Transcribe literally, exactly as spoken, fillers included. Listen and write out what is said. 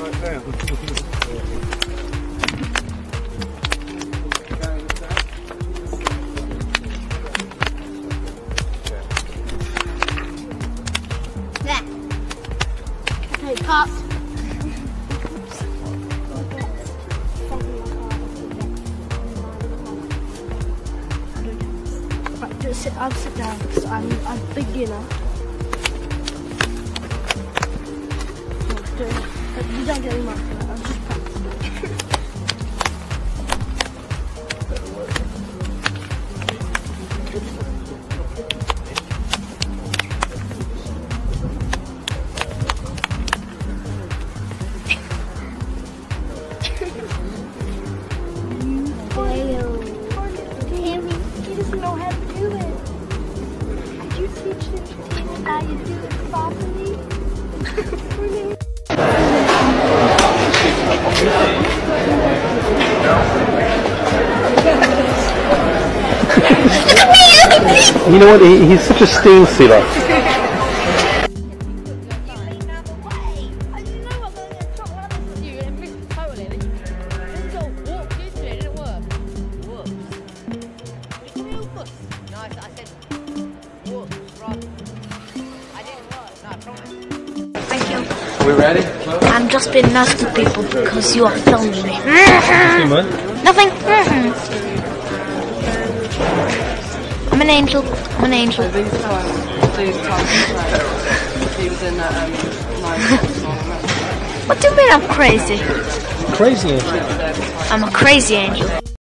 There. Okay, cut. Right, just sit, I'll sit down because I'm a beginner. You don't get any marks for that, I'm just practicing. He doesn't know how to do it. Could you teach him how you do it properly? You know what? He, he's such a stain sealer. Thank you. Are we ready? I'm just being nice to people because you are filming me. Nothing. I'm an angel. I'm an angel. He was in that um, What do you mean I'm crazy? Crazy angel. I'm a crazy angel.